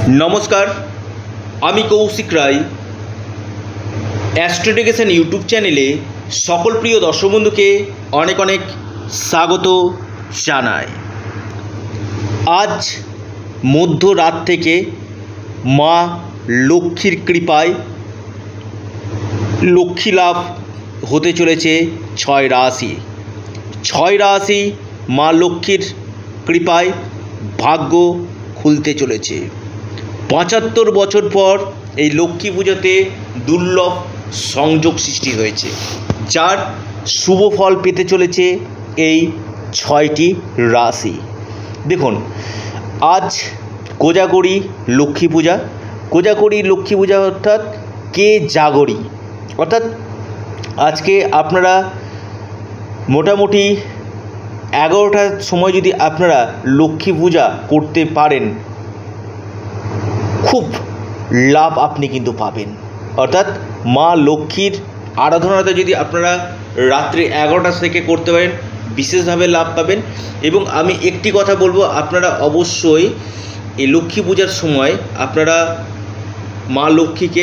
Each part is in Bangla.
नमस्कार आमी कौशिक राय एस्ट्रोडिकेशन यूट्यूब चैनेले सकल प्रिय दर्शक बंधुके अनेक अनेक स्वागत जानाई। आज मध्य रात थेके मा लक्ष्मीर कृपाय लक्ष्मी लाभ होते चलेছে छय राशि मा लक्ष्मीर कृपाय भाग्य खुलते चलेছে। ৭৫ বছর পর এই লক্ষ্মী পুজোতে দুর্লভ সংযোগ সৃষ্টি হয়েছে, যার শুভ ফল পেতে চলেছে এই ৬টি রাশি। দেখুন, আজ কোজাগরী লক্ষ্মী পূজা। কোজাগরী লক্ষ্মী পূজা অর্থাৎ কে জাগরী, অর্থাৎ আজকে আপনারা মোটামুটি ১১টার সময় যদি আপনারা লক্ষ্মী পূজা করতে পারেন, খুব লাভ আপনি কিন্তু পাবেন। অর্থাৎ মা লক্ষ্মীর আরাধনাটা যদি আপনারা রাত্রি ১১টা থেকে করতে পারেন, বিশেষভাবে লাভ পাবেন। এবং আমি একটি কথা বলবো, আপনারা অবশ্যই এই লক্ষ্মী পূজার সময় আপনারা মা লক্ষ্মীকে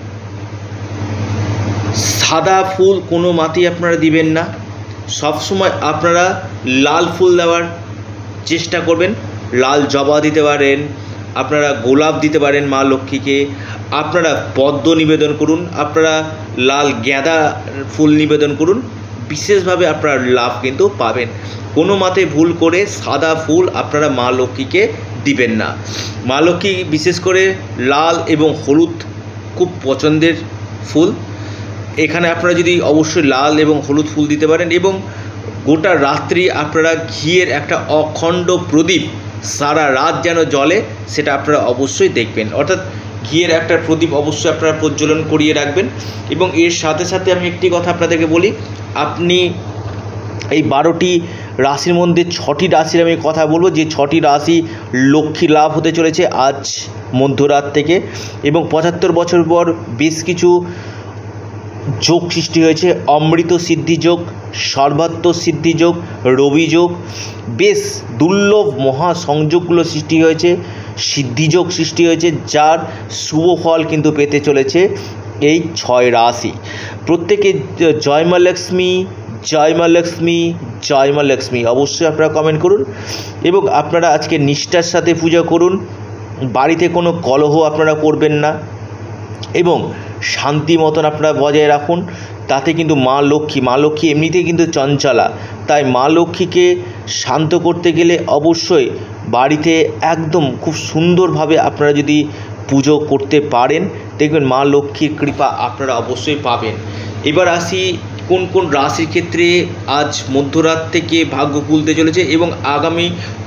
সাদা ফুল কোনো মাটি আপনারা দিবেন না। সব সময় আপনারা লাল ফুল দেওয়ার চেষ্টা করবেন। লাল জবা দিতে পারেন, আপনারা গোলাপ দিতে পারেন মা লক্ষ্মীকে, আপনারা পদ্ম নিবেদন করুন, আপনারা লাল গাঁদা ফুল নিবেদন করুন, বিশেষভাবে আপনারা লাভ কিন্তু পাবেন। কোনো মতে ভুল করে সাদা ফুল আপনারা মা লক্ষ্মীকে দিবেন না। মা লক্ষ্মী বিশেষ করে লাল এবং হলুদ খুব পছন্দের ফুল। এখানে আপনারা যদি অবশ্যই লাল এবং হলুদ ফুল দিতে পারেন, এবং গোটা রাত্রি আপনারা ঘিয়ের একটা অখণ্ড প্রদীপ সারা রাত যেন জ্বলে, সেটা আপনারা অবশ্যই দেখবেন। অর্থাৎ ঘিয়ের একটা প্রদীপ অবশ্যই আপনারা প্রজ্বলন করিয়ে রাখবেন। এবং এর সাথে সাথে আমি একটি কথা আপনাদেরকে বলি, আপনি এই ১২টি রাশির মধ্যে ৬টি রাশির আমি কথা বলবো, যে ৬টি রাশি লক্ষ্মী লাভ হতে চলেছে আজ মধ্যরাত থেকে। এবং ৭৫ বছর পর বেশ কিছু যোগ সৃষ্টি হয়েছে। অমৃত সিদ্ধি যোগ, সর্বাত্ম সিদ্ধি যোগ, রবি যোগ, বেশ দুর্লভ মহা সংযোগগুলো সৃষ্টি হয়েছে, সিদ্ধিযোগ সৃষ্টি হয়েছে, যার শুভ ফল কিন্তু পেতে চলেছে এই ৬ রাশি। প্রত্যেকে জয় মা লক্ষ্মী, জয় মা লক্ষ্মী, জয় মা লক্ষ্মী অবশ্যই আপনারা কমেন্ট করুন। এবং আপনারা আজকে নিষ্ঠার সাথে পূজা করুন, বাড়িতে কোনো কলহ আপনারা করবেন না, এবং শান্তি মতন আপনারা বজায় রাখুন। তাতে কিন্তু মা লক্ষ্মী এমনিতেই কিন্তু চঞ্চলা, তাই মা লক্ষ্মীকে শান্ত করতে গেলে অবশ্যই বাড়িতে একদম খুব সুন্দরভাবে আপনারা যদি পুজো করতে পারেন, দেখবেন মা লক্ষ্মীর কৃপা আপনারা অবশ্যই পাবেন। এবার আসি কোন কোন রাশির ক্ষেত্রে আজ মধ্যরাত থেকে ভাগ্য খুলতে চলেছে, এবং আগামী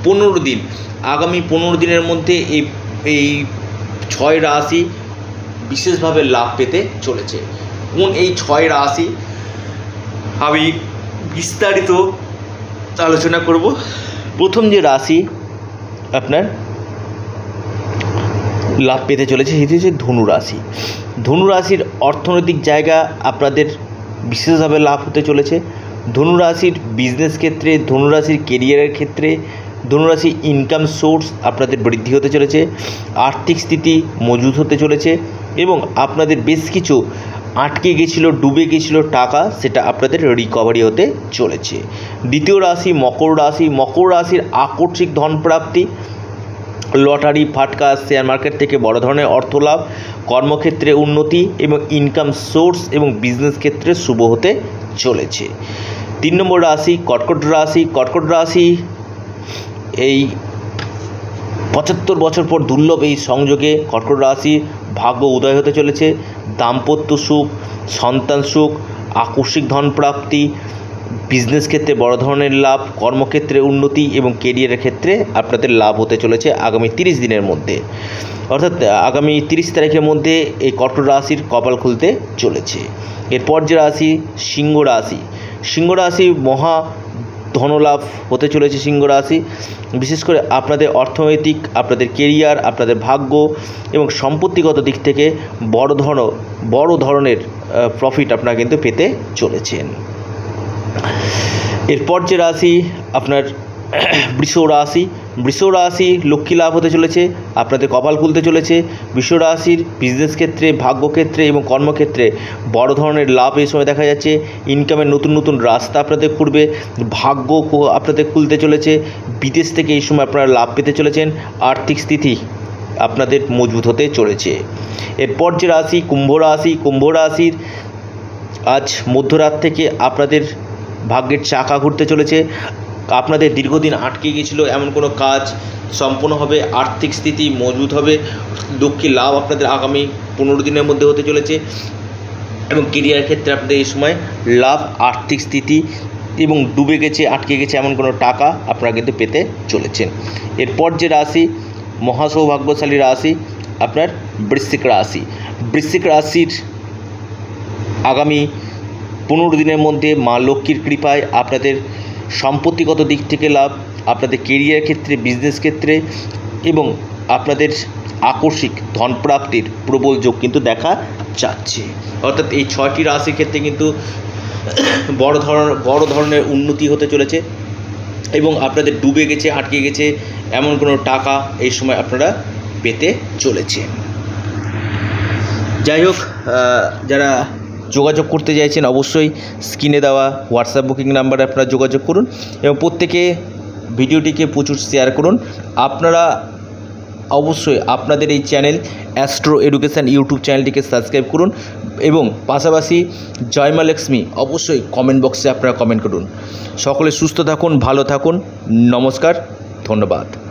15 দিনের মধ্যে এই ৬ রাশি বিশেষভাবে লাভ পেতে চলেছে। কোন এই ৬ রাশি আমি বিস্তারিত আলোচনা করব। প্রথম যে রাশি আপনার লাভ পেতে চলেছে সেটি হচ্ছে ধনু রাশি। ধনু রাশির অর্থনৈতিক জায়গা আপনাদের বিশেষভাবে লাভ হতে চলেছে। ধনু রাশির বিজনেস ক্ষেত্রে, ধনু রাশির কেরিয়ারের ক্ষেত্রে, ধনুরাশি ইনকাম সোর্স আপনাদের বৃদ্ধি হতে চলেছে, আর্থিক স্থিতি মজবুত হতে চলেছে, এবং আপনাদের বেশ কিছু আটকে গেছিলো, ডুবে গেছিলো টাকা, সেটা আপনাদের রিকভারি হতে চলেছে। দ্বিতীয় রাশি মকর রাশি। মকর রাশির আকস্মিক ধনপ্রাপ্তি, লটারি, ফাটকা, শেয়ার মার্কেট থেকে বড় ধরনের অর্থ লাভ, কর্মক্ষেত্রে উন্নতি এবং ইনকাম সোর্স এবং বিজনেস ক্ষেত্রে শুভ হতে চলেছে। ৩ নম্বর রাশি কর্কট রাশি। কর্কট রাশি এই ৭৫ বছর পর দুর্লভ এই সংযোগে কর্কট রাশি ভাগ্য উদয় হতে চলেছে। দাম্পত্য সুখ, সন্তান সুখ, আকস্মিক ধন প্রাপ্তি, বিজনেস ক্ষেত্রে বড় ধরনের লাভ, কর্মক্ষেত্রে উন্নতি এবং কেরিয়ারের ক্ষেত্রে আপনাদের লাভ হতে চলেছে আগামী 30 দিনের মধ্যে। অর্থাৎ আগামী 30 তারিখের মধ্যে এই কর্কট রাশির কপাল খুলতে চলেছে। এরপর যে রাশি সিংহ রাশি। সিংহ রাশি মহা ধনলাভ হতে চলেছে। সিংহ রাশি বিশেষ করে আপনাদের অর্থনৈতিক, আপনাদের কেরিয়ার, আপনাদের ভাগ্য এবং সম্পত্তিগত দিক থেকে বড় ধরনের প্রফিট আপনারা কিন্তু পেতে চলেছেন। এরপর যে রাশি আপনার বৃষ রাশি। বৃষ রাশি লক্ষ্মী লাভ হতে চলেছে, আপনাদের কপাল খুলতে চলেছে। বৃষ রাশির বিজনেস ক্ষেত্রে, ভাগ্যক্ষেত্রে এবং কর্মক্ষেত্রে বড় ধরনের লাভ এই সময় দেখা যাচ্ছে। ইনকামের নতুন নতুন রাস্তা আপনাদের খুলবে, ভাগ্য আপনাদের খুলতে চলেছে। বিদেশ থেকে এই সময় আপনারা লাভ পেতে চলেছেন। আর্থিক স্থিতি আপনাদের মজবুত হতে চলেছে। এরপর যে রাশি কুম্ভ রাশি, কুম্ভ রাশির আজ মধ্যরাত থেকে আপনাদের ভাগ্যের চাকা ঘুরতে চলেছে। আপনাদের দীর্ঘদিন আটকে গিয়েছিল এমন কোনো কাজ সম্পূর্ণ হবে, আর্থিক স্থিতি মজবুত হবে, লক্ষ্মী লাভ আপনাদের আগামী 15 দিনের মধ্যে হতে চলেছে এবং কেরিয়ার ক্ষেত্রে আপনাদের এই সময় লাভ, আর্থিক স্থিতি এবং ডুবে গেছে, আটকে গেছে এমন কোনো টাকা আপনারা কিন্তু পেতে চলেছেন। এরপর যে রাশি মহাসৌভাগ্যশালী রাশি আপনার বৃশ্চিক রাশি। বৃশ্চিক রাশির আগামী 15 দিনের মধ্যে মা লক্ষ্মীর কৃপায় আপনাদের সম্পত্তিগত দিক থেকে লাভ, আপনাদের কেরিয়ার ক্ষেত্রে, বিজনেস ক্ষেত্রে এবং আপনাদের আকস্মিক ধনপ্রাপ্তির প্রবল যোগ কিন্তু দেখা যাচ্ছে। অর্থাৎ এই 6টি রাশির ক্ষেত্রে কিন্তু বড় ধরনের উন্নতি হতে চলেছে এবং আপনাদের ডুবে গেছে, আটকে গেছে এমন কোনো টাকা এই সময় আপনারা পেতে চলেছেন। যাই হোক, যারা যোগাযোগ করতে চাইছেন অবশ্যই স্ক্রিনে দেওয়া হোয়াটসঅ্যাপ বুকিং নাম্বারে আপনারা যোগাযোগ করুন এবং প্রত্যেকে ভিডিওটিকে প্রচুর শেয়ার করুন। আপনারা অবশ্যই আপনাদের এই চ্যানেল অ্যাস্ট্রো এডুকেশান ইউটিউব চ্যানেলটিকে সাবস্ক্রাইব করুন এবং পাশাপাশি জয় মা লক্ষ্মী অবশ্যই কমেন্ট বক্সে আপনারা কমেন্ট করুন। সকলে সুস্থ থাকুন, ভালো থাকুন, নমস্কার, ধন্যবাদ।